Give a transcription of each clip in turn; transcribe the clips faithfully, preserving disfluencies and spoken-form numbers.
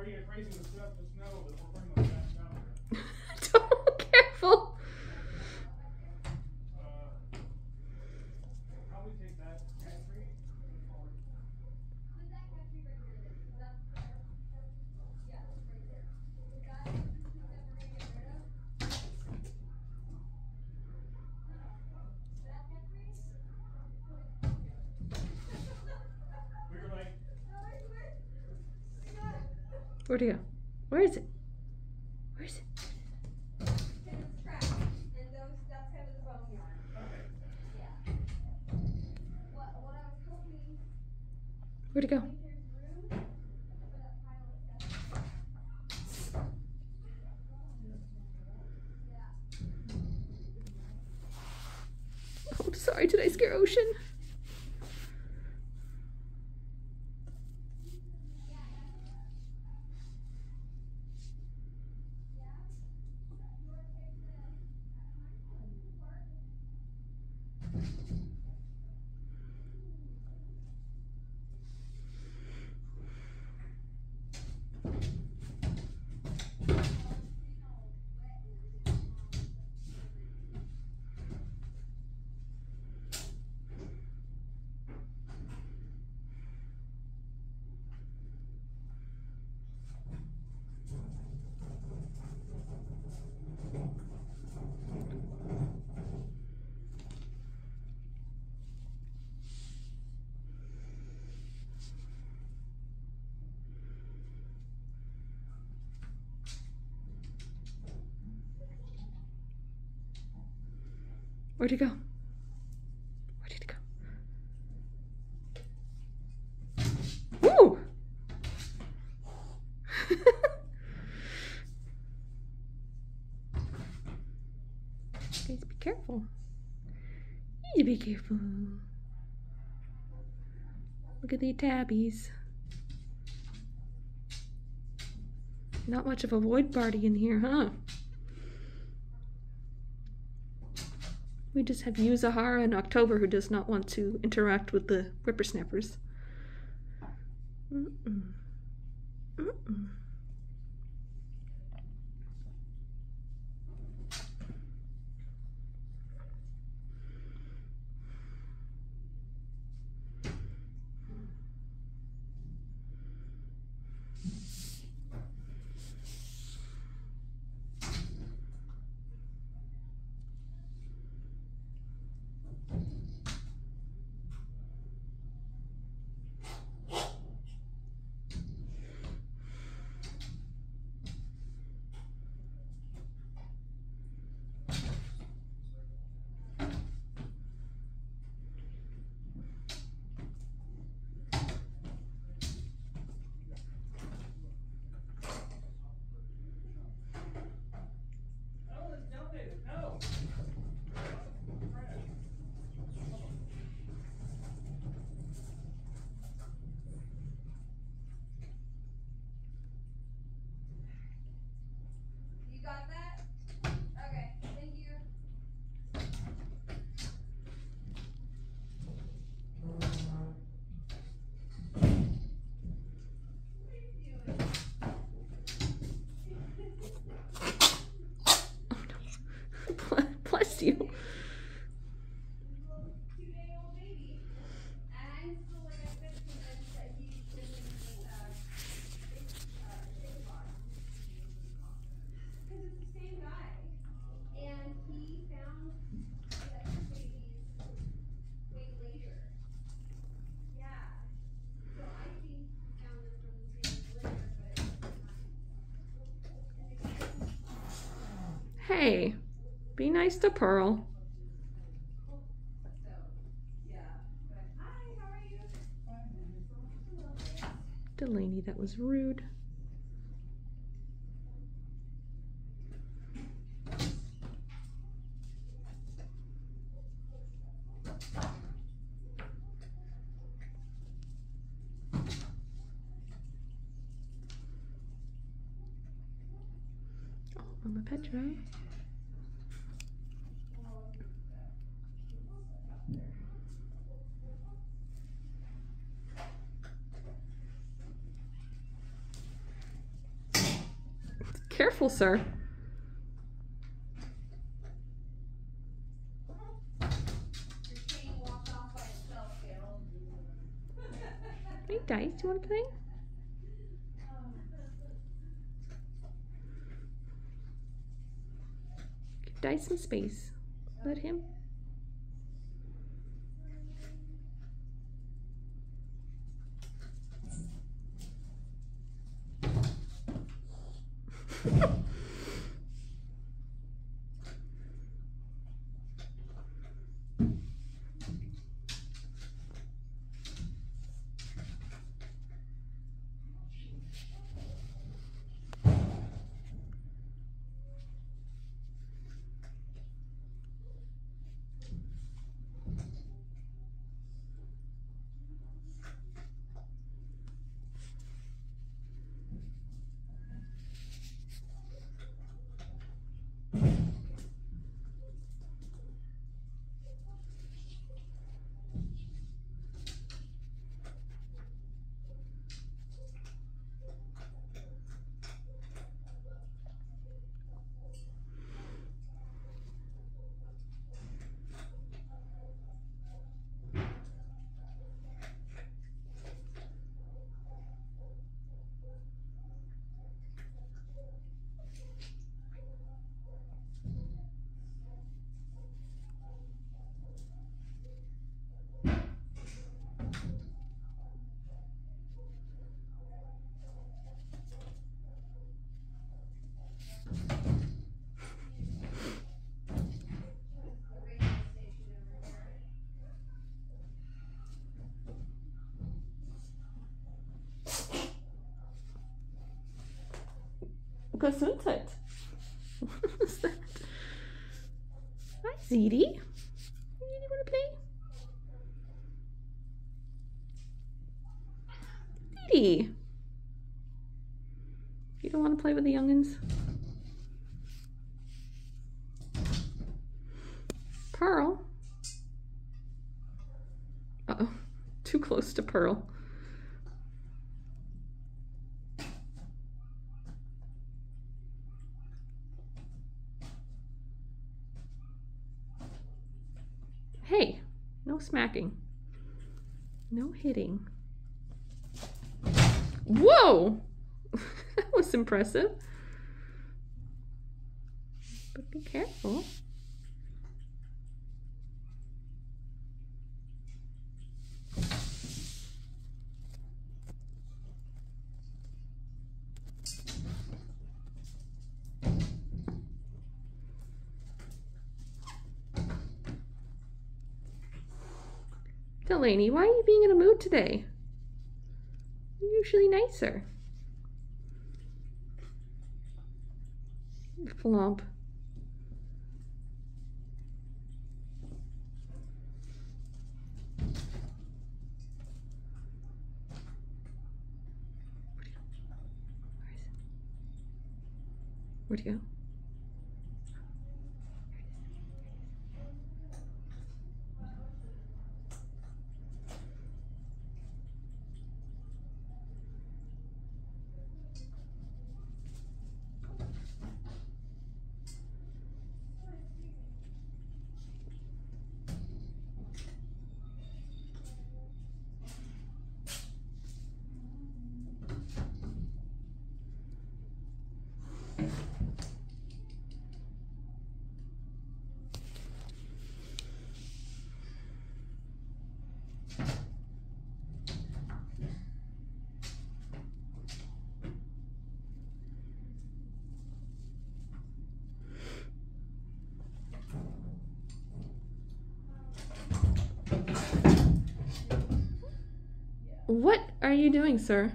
before you get crazy with stuff, just know that we're putting them back down there. Don't, careful. Uh, probably take that cat tree. Where'd he go? Where is it? Where is it? It's trapped, and those, that's kind of the boneyard. Okay. Yeah. What, what I was hoping. Where'd he go? I think there's room for that pile of stuff. Yeah. Oh, sorry, did I scare Ocean? Where'd he go? Where did he go? Woo! Guys, be careful. You need to be careful. Look at the tabbies. Not much of a void party in here, huh? We just have Yuzahara in October who does not want to interact with the whippersnappers. Mm-mm. Mm-mm. Got that? Okay, thank you. Oh no. Bless you. Two-day-old baby. And I'm still like a bit convinced that he's missing the uh, uh, big box. Because it's the same guy. And he found the other babies way later. Yeah. So I think he found them from the same litter, but Hey, be nice to Pearl. so, yeah. But hi, how are you? Delaney, that was rude. Oh, Mama Petra. Careful, sir. Your chain walked off by itself, Gail. Hey, Dice, do you want to play? Give Dice some space. Let him. Gesundheit. What is that? Hi, Ziti. You want to play? Ziti. You don't want to play with the youngins? Pearl. Uh-oh. Too close to Pearl. Hey, no smacking. No hitting. Whoa! That was impressive. But be careful. Delaney, why are you being in a mood today? You're usually nicer. Flump. Where'd he go? What are you doing, sir?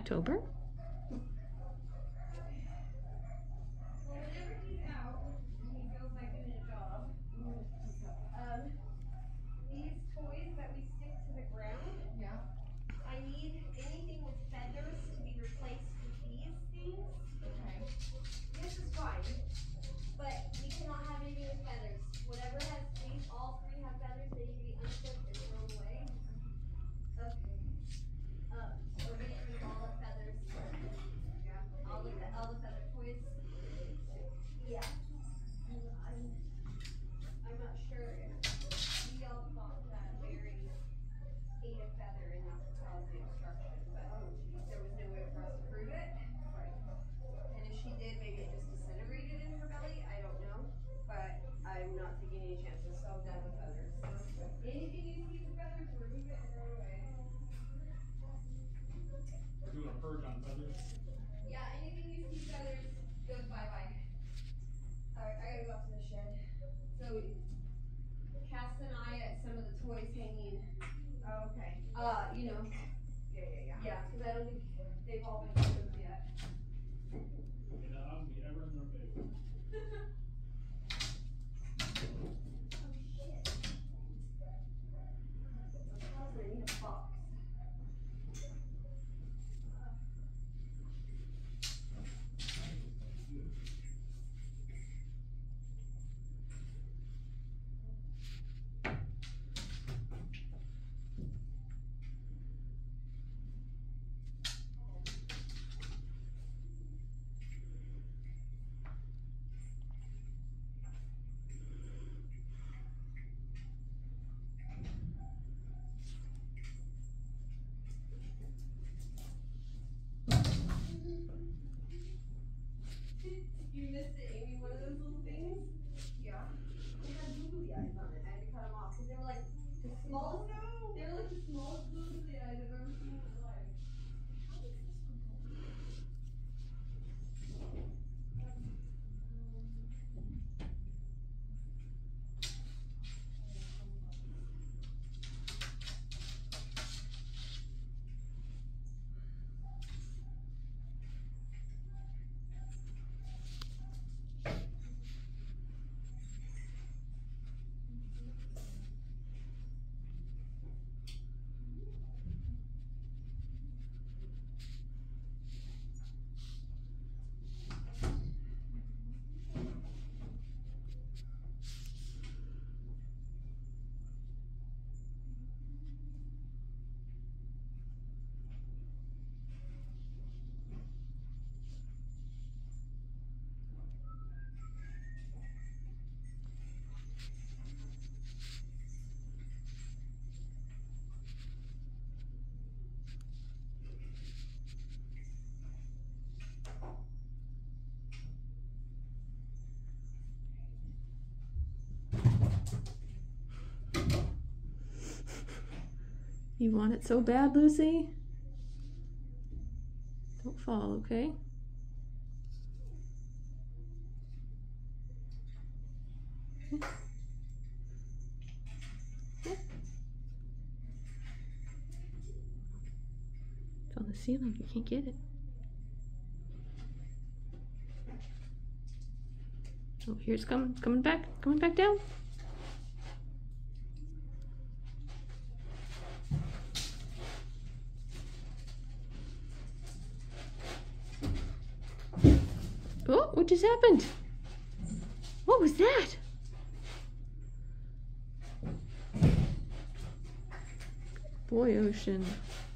October. Well, whenever he's out and he feels like doing a job, um, these toys that we stick to the ground, Yeah. I need anything with feathers to be replaced with these things. Okay. This is fine, but we cannot have anything with feathers. Whatever has these, all three have feathers, they need to be unclipped and thrown away. Okay. Um, we're getting rid of all the feathers. Yeah. All the fe- all the feather toys. Yeah. I'm I'm not sure if we all thought that Mary ate a feather and that's what caused the obstruction, but Oh, geez. there was no way for us to prove it. Right. And if she did, maybe it just disintegrated in her belly. I don't know. But I'm not taking any chances, so I'm done with feathers. So anything you see with feathers, remove it and throw it away. We're doing a purge on feathers. Yeah, anything you see feathers goes bye-bye. Alright, I gotta go up to the shed. So Cass and I at some of the toys hanging. Oh, okay. Uh, you know. Yeah, yeah, yeah. Yeah, because I don't think they've all been closed yet. And I won't be ever in their face. Oh shit. I need a box. You missed it, Amy, one of those little things? Yeah. They had googly eyes on it. I had to cut them off because they were like the smallest. Oh, no. They were like the smallest googly eyes I've ever seen in my life. How is this one going? You want it so bad, Lucy? Don't fall, okay? Okay. Okay. It's on the ceiling, you can't get it. Oh, here it's coming, coming back, coming back down. Oh, what just happened? What was that? Boy, Ocean.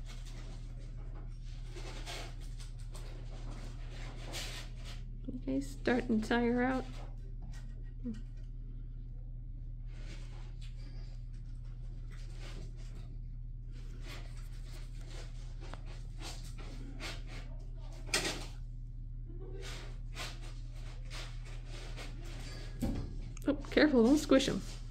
Okay, starting to tire out. Oh, careful, don't squish them.